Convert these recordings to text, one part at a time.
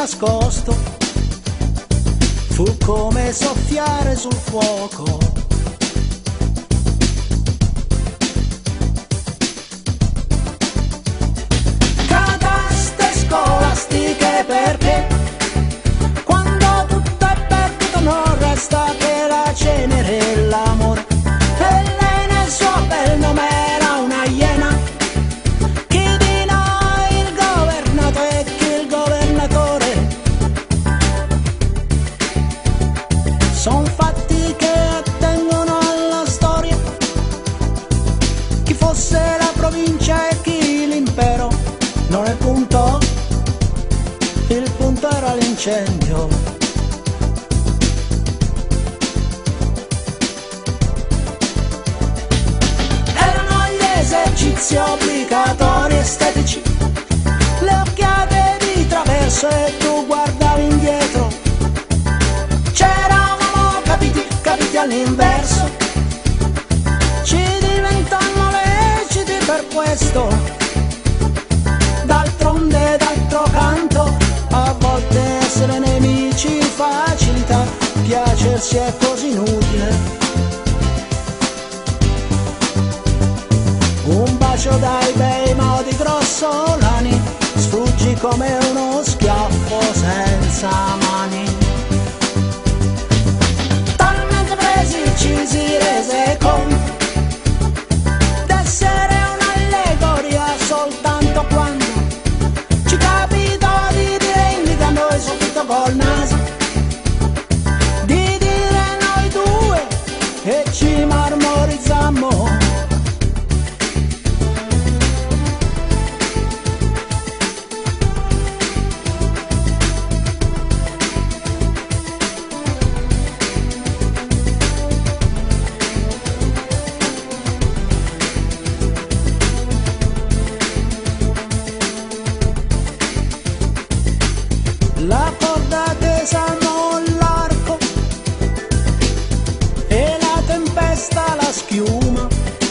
nascosto, fu come soffiare sul fuoco. Cataste scolastiche perché quando tutto è perduto non resta che la cenere e l'amore. E lei nel suo bel nome era una iena. Chi di noi il governato e chi il governatore? Son fatti che attengono alla storia. Chi fosse la provincia e chi l'impero. Non è il punto era l'incendio. Erano gli esercizi obbligatori estetici, le occhiate di traverso e tu guardavi indietro. C'eravamo capiti all'inverso, ci diventammo leciti per questo. D'altronde, d'altro canto, a volte essere nemici facilità, piacersi è così inutile. Un bacio dai bei modi grossolani, sfuggi come uno schiaffo senza mani. Talmente presi ci si rese conto d'essere un'allegoria soltanto quando ci capitò di dire indicando il soffitto col naso, di dire noi due e ci marmorizzammo. La corda tesa all'arco e la tempesta la schiuma,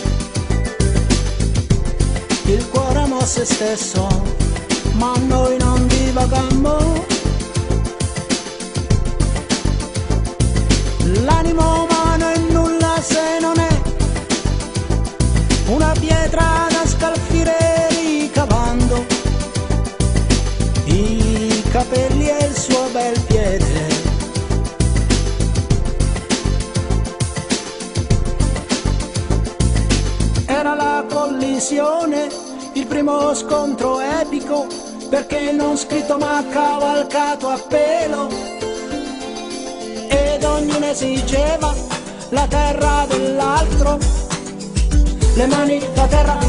il cuore mosse stesso, ma noi non divagammo. L'animo umano è nulla se non è una pietra da scalfire ricavando i capelli e il suo bel piede. Era la collisione, il primo scontro epico, perché non scritto ma cavalcato a pelo. Ed ognuno esigeva la terra dell'altro, le mani, la terra